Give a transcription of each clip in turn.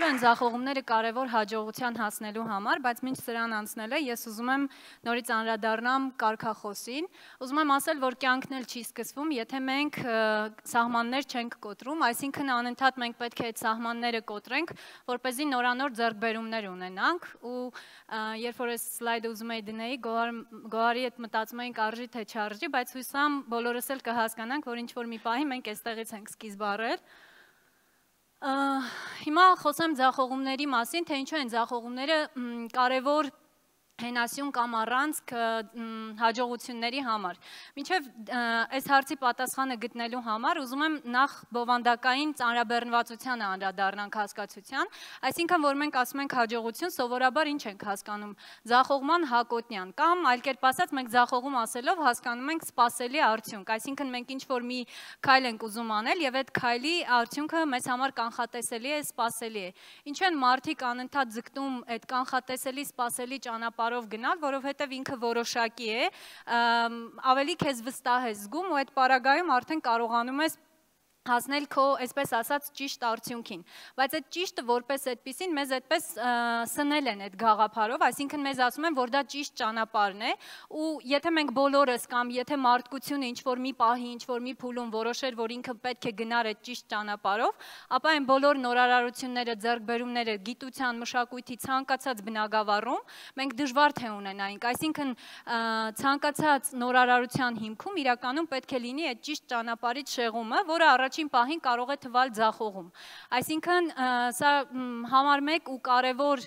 Ինչու են ձախողումները կարևոր հաջողության հասնելու համար, բայց մինչ սրան անցնելը ես ուզում եմ նորից անդրադառնամ կարգախոսին։ Ուզում եմ ասել, որ կյանքն էլ չի սկսվում, եթե մենք սահմաններ չենք կոտրում, այսինքն անընդհատ մենք պետք է այդ սահմանները կոտրենք, որպեսզի նորանոր ձեռքբերումներ ունենանք, ու երբ որ այս սլայդը ուզում էի դնեի, գոհարի հետ մտածում էինք արժի թե չարժի, բայց հույս ունեմ բոլորս էլ կհասկանանք, որ ինչ-որ մի պահի մենք այստեղից ենք սկիզբ առել։ Հիմա խոսեմ ձախողումների մասին, թե ինչու են ձախողումները կարևոր հենասյուն կամ առանցք հաջողությունների համար։ Մինչև այս հարցի պատասխանը գտնելու համար ուզում եմ նախ բովանդակային ծանրաբեռնվածությանը անդրադառնանք հասկացության, այսինքն որ մենք ասում ենք հաջողություն, սովորաբար ինչ ենք հասկանում, ձախողման հակոտնյան, կամ այլ կերպ ասած մենք ձախողում ասելով հասկանում ենք սպասելի արդյունք, այսինքն մենք ինչ-որ մի քայլ ենք ուզում անել եւ այդ քայլի արդյունքը մեզ համար կանխատեսելի է, սպասելի է։ Ինչու են մարդիկ անընդհատ ձգտում այդ կանխատեսելի, սպասելի ճանապարհով գնալ, որովհետև ինքը որոշակի է, ավելի քեզ վստահ ես զգում ու այդ պարագայում արդեն կարողանում ես հասնել քո, այսպես ասած, ճիշտ արդյունքին, բայց այդ ճիշտը որպես այդպիսին մեզ այդպես սնել են այդ գաղափարով, այսինքն մեզ ասում են, որ դա ճիշտ ճանապարհն է, ու եթե մենք բոլորս կամ եթե մարդկությունը ինչ-որ մի պահի, ինչ-որ մի փուլում որոշեր, որ ինքը պետք է գնար այդ ճիշտ ճանապարհով, ապա այն բոլոր նորարարությունները, ձեռքբերումները, գիտության, մշակույթի ցանկացած բնագավառում մենք դժվար թե ունենայինք, այսինքն ցանկացած նորարարության հիմքում իրականում պետք է լինի այդ ճիշտ ճանապարհից շեղումը, որը առաջին պահին կարող է թվալ ձախողում։ Այսինքն սա համար մեկ ու կարևոր,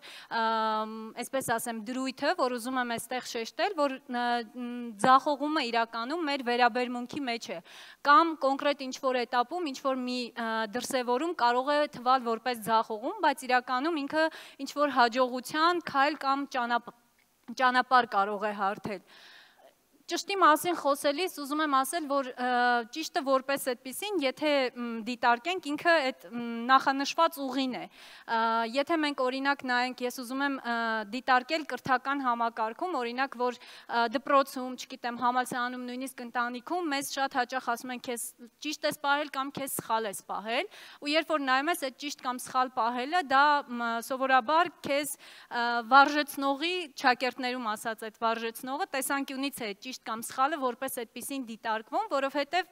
այսպես ասեմ, դրույթը, որ ուզում եմ այստեղ շեշտել, որ ձախողումը իրականում մեր վերաբերմունքի մեջ է, կամ կոնկրետ ինչ-որ էտապում, ինչ-որ մի դրսևորում կարող է թվալ որպես ձախողում, բայց իրականում ինքը ինչ-որ հաջողության քայլ կամ ճանապարհ կարող է հարթել։ Ճշտի մասին խոսելիս ուզում եմ ասել, որ ճիշտը որպես այդպիսին, եթե դիտարկենք, ինքը այդ նախանշված ուղին է։ Եթե մենք օրինակ նայենք, ես ուզում եմ դիտարկել կրթական համակարգում, օրինակ, որ դպրոցում, չգիտեմ, համալսարանում, նույնիսկ ընտանիքում մեզ շատ հաճախ ասում են, քեզ ճիշտ ես պահել կամ քեզ սխալ ես պահել, ու երբ որ նայում ես այդ ճիշտ կամ սխալ պահելը, դա սովորաբար քեզ վարժեցնողի, ճակերտներում ասած այդ վարժեցնողը տեսանկյունից է ճիշտ կամ սխալը որպես այդպիսին դիտարկվում, որովհետև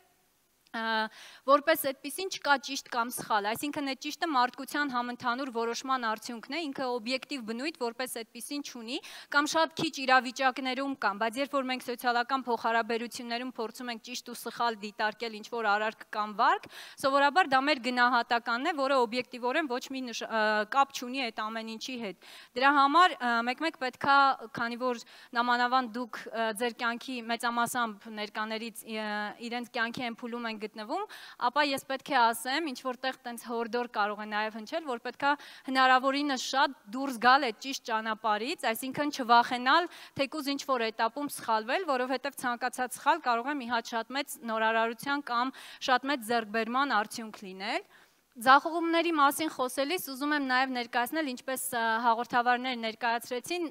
որպես այդպիսին չկա ճիշտ կամ սխալ, այսինքն այդ ճիշտը մարդկության համընդհանուր որոշման արդյունքն է, ինքը օբյեկտիվ բնույթ որպես այդպիսին չունի, կամ շատ քիչ իրավիճակներում կան, բայց երբ որ մենք սոցիալական փոխհարաբերություններում փորձում ենք ճիշտ ու սխալ դիտարկել ինչ-որ արարք կամ վարք, սովորաբար դա մեր գնահատականն է, որը օբյեկտիվորեն ոչ մի կապ չունի այդ ամեն ինչի հետ։ Դրա համար մեկ-մեկ պետքա, քանի որ նամանավանդ դուք ձեր կյանքի մեծամասամբ ներկաներից իրենց կյանքի են փուլում են գտնվում, ապա ես պետք է ասեմ, ինչ որտեղ տենց հորդոր կարող է նաև հնչել, որ պետք է հնարավորինս շատ դուրս գալ այդ ճիշտ ճանապարհից, այսինքն չվախենալ, թեկուզ ինչ-որ էտապում սխալվել, որովհետև ցանկացած սխալ կարող է մի հատ շատ մեծ նորարարության կամ շատ մեծ ձեռքբերման արդյունք լինել։ Ձախողումների մասին խոսելիս ուզում եմ նաև ներկայացնել, ինչպես հաղորդավարներ ներկայացրեցին,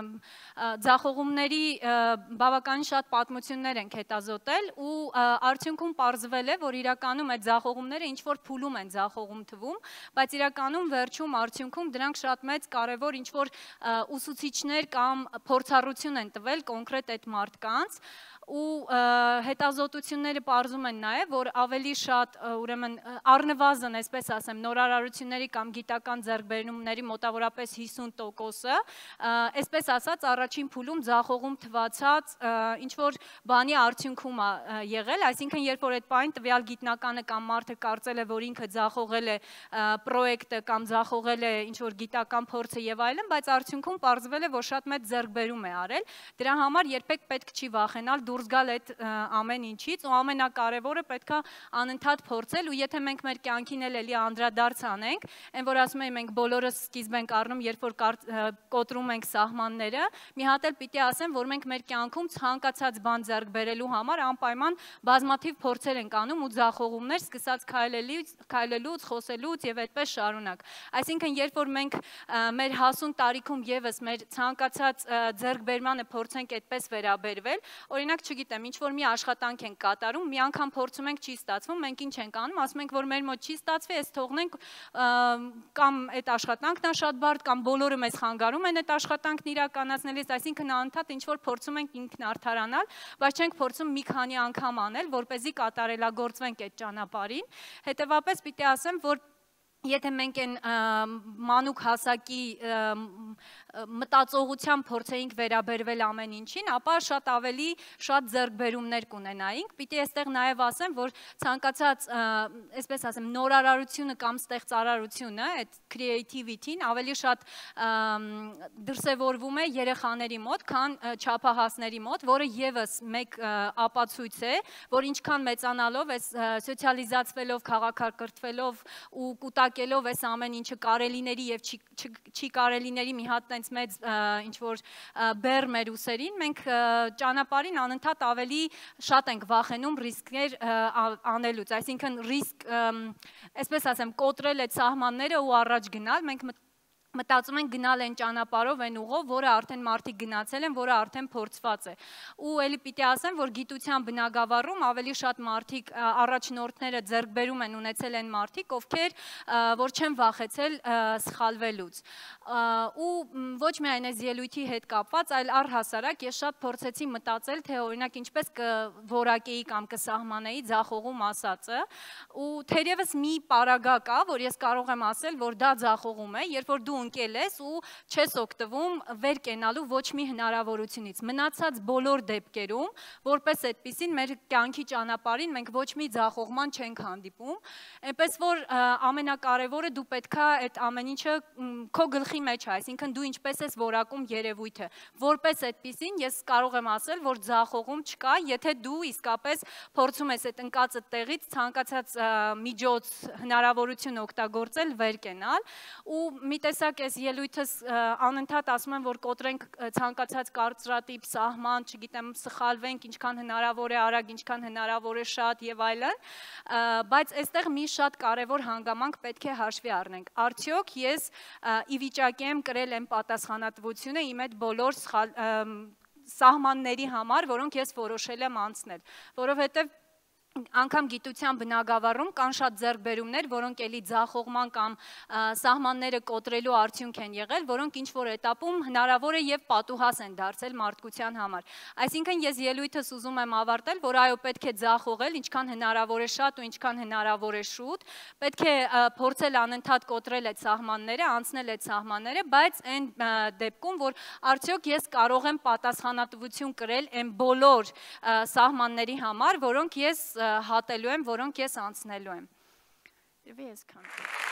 ձախողումների բավականին շատ պատմություններ ենք հետազոտել ու արդյունքում պարզվել է, որ իրականում այդ ձախողումները ինչ-որ փուլում են ձախողում թվում, բայց իրականում վերջում արդյունքում դրանք շատ մեծ կարևոր ինչ-որ ուսուցիչներ կամ փորձառություն են տվել կոնկրետ այդ մարդկանց, ու հետազոտությունները պարզում են նաև, որ ավելի շատ, ուրեմն առնվազն, այսպես ասեմ, նորարարությունների կամ գիտական ձեռքբերումների մոտավորապես 50%-ը, այսպես ասած, առաջին փուլում ձախողում թվացած ինչ-որ բանի արդյունքում է եղել, այսինքն երբ որ այդ պահին տվյալ գիտնականը կամ մարդը կարծել է, որ ինքը ձախողել է պրոյեկտը կամ ձախողել է ինչ-որ գիտական փորձը եւ այլն, բայց արդյունքում պարզվել է, որ շատ մեծ ձեռքբերում է արել, դրա համար երբեք պետք չի վախենալ դուրս գալ այդ ամեն ինչից ու ամենակարևորը պետք է անընդհատ փորձել ու եթե մենք մեր կյանքին էլի անդրադարձ անենք, այն որ ասում եմ մենք բոլորս սկիզբ ենք առնում, երբ որ կոտրում ենք սահմանները, մի հատ էլ պիտի ասեմ, որ մենք մեր կյանքում ցանկացած բան ձեռք բերելու համար անպայման բազմաթիվ փորձեր ենք անում ու ձախողումներ, սկսած քայլելուց, խոսելուց եւ այդպես շարունակ։ Այսինքն երբ որ մենք մեր հասուն տարիքում եւս մեր ցանկացած ձեռքբերմանը փորձենք այդպես վերաբերվել, օրինակ չգիտեմ, ինչ-որ մի աշխատանք ենք կատարում, մի անգամ փորձում ենք չի ստացվում, մենք ինչ ենք անում, ասում ենք, որ մեր մոտ չի ստացվի, այս թողնենք, կամ այդ աշխատանքն է շատ բարդ, կամ բոլորը մեզ խանգարում են այդ աշխատանքն իրականացնելիս, այսինքն անընդհատ ինչ-որ փորձում ենք ինքնարդարանալ, բայց չենք փորձում մի քանի անգամ անել, որպեսզի կատարելագործվենք այդ ճանապարհին, հետևաբար պիտի ասեմ, որ եթե մենք են մանուկ հասակի մտածողությամբ փորձեինք վերաբերվել ամեն ինչին, ապա շատ ավելի շատ ձեռքբերումներ կունենայինք։ Պիտի այստեղ նաև ասեմ, որ ցանկացած, այսպես ասեմ, նորարարությունը կամ ստեղծարարությունը, այդ creativity-ն ավելի շատ դրսևորվում է երեխաների մոտ, քան չափահասների մոտ, որը եւս մեկ ապացույց է, որ ինչքան մեծանալով, այս սոցիալիզացվելով, քաղաքակրթվելով ու կուտակելով այս ամեն ինչը կարելիների եւ չի կարելիների մի հատ տենց մեծ ինչ-որ բեռ մեր ուսերին, մենք ճանապարհին անընդհատ ավելի շատ ենք վախենում ռիսկներ անելուց, այսինքն ռիսկ, այսպես ասեմ, կոտրել այդ սահմանները ու առաջ գնալ, մենք մտածում ենք գնալ այն ճանապարհով, այն ուղով, որը արդեն մարդիկ գնացել են, որը արդեն փորձված է։ Ու էլի պիտի ասեմ, որ գիտության բնագավառում ավելի շատ մարդիկ առաջնորդները ձեռքբերում են ունեցել են մարդիկ, ովքեր որ չեն վախեցել սխալվելուց։ Ու ոչ միայն այս ելույթի հետ կապված, այլ առհասարակ ես շատ փորձեցի մտածել, թե օրինակ ինչպես կորակեի կամ կսահմանեի ձախողում ասածը, ու թերևս մի պարագա կա, որ ես կարող եմ ասել, որ դա ձախողում է, երբ որ դու ընկել ես ու չես օգտվում վեր կենալու ոչ մի հնարավորությունից։ Մնացած բոլոր դեպքերում, որպես այդպիսին մեր կյանքի ճանապարհին մենք ոչ մի ձախողման չենք հանդիպում, այնպես որ ամենակարևորը դու պետքա այդ ամեն ինչը քո գլխի մեջ է, այսինքն դու ինչպես ես որակում երևույթը։ Որպես այդպիսին ես կարող եմ ասել, որ ձախողում չկա, եթե դու իսկապես փորձում ես այդ ընկածը տեղից ցանկացած միջոց հնարավորություն օգտագործել վեր կենալ ու մի տեսակ այս ելույթս անընդհատ ասում եմ, որ կոտրենք ցանկացած կարծրատիպ, սահման, չգիտեմ, սխալվենք, ինչքան հնարավոր է արագ, ինչքան հնարավոր է շատ եւ այլն, բայց այստեղ մի շատ կարեւոր հանգամանք պետք է հաշվի առնենք։ Արդյոք ես ի վիճակի եմ կրել այն պատասխանատվությունը իմ այդ բոլոր սահմանների համար, որոնք ես որոշել եմ անցնել, որովհետեւ անգամ գիտության բնագավառում կան շատ ձեռքբերումներ, որոնք էլի ձախողման կամ սահմանները կոտրելու արդյունք են եղել, որոնք ինչ-որ էտապում հնարավոր է եւ պատուհաս են դարձել մարդկության համար։ Այսինքն ես ելույթս ուզում եմ ավարտել, որ այո, պետք է ձախողել, ինչքան հնարավոր է շատ ու ինչքան հնարավոր է շուտ, պետք է փորձել անընդհատ կոտրել այդ սահմանները, անցնել այդ սահմանները, բայց այն դեպքում, որ արդյոք ես կարող եմ պատասխանատվություն կրել այն բոլոր սահմանների համար, որոնք ես հատելու եմ, որոնք ես անցնելու եմ։ Եվ ես քան